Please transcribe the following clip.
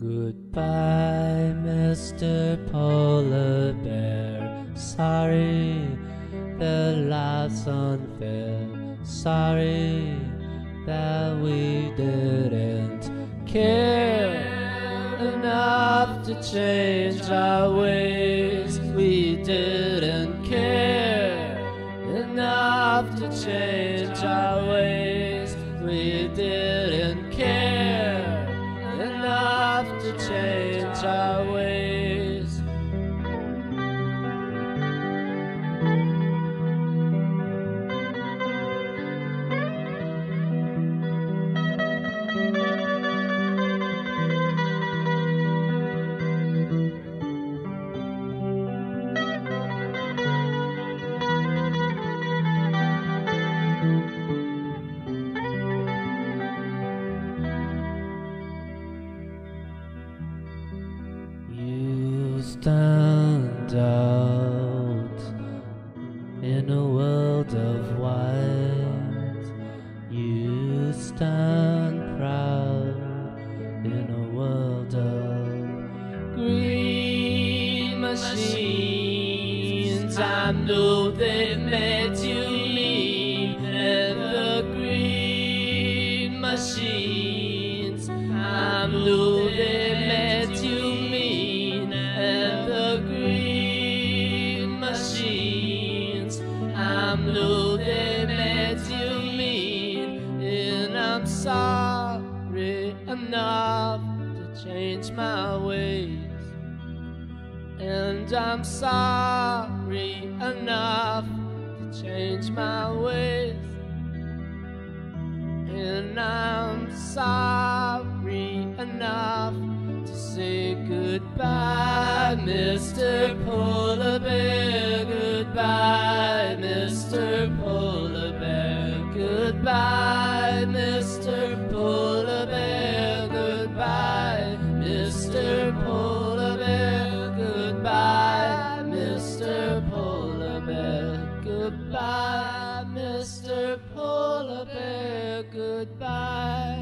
Goodbye, Mr. Polar Bear. Sorry that life's unfair. Sorry that we didn't care enough to change our ways. We didn't care enough to change our ways. We didn't care enough to change our ways. You stand out in a world of white. You stand proud in a world of green machines. I know they made you mean, and the green machines, I know they made you mean, and the green machines, I know they made you mean, and I'm sorry enough to change my ways, and I'm sorry enough to change my ways, and I'm sorry enough to say goodbye, Mr. Polar Bear. Goodbye, Mr. Polar Bear. Goodbye, Mr. Polar Bear. Goodbye, Mr. Polar Bear. Goodbye, Mr. Polar Bear. Goodbye, Mr. Polar Bear. Goodbye.